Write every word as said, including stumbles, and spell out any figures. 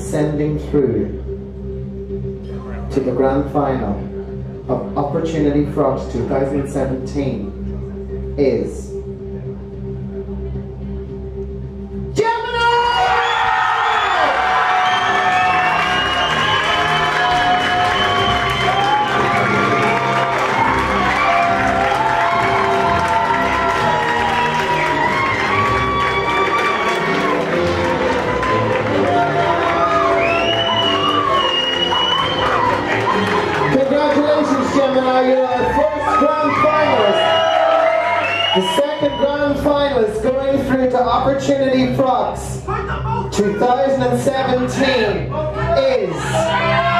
ascending through to the grand final of Opportunity Frocks two thousand seventeen is the second grand finalist going through to Opportunity Frocks two thousand seventeen is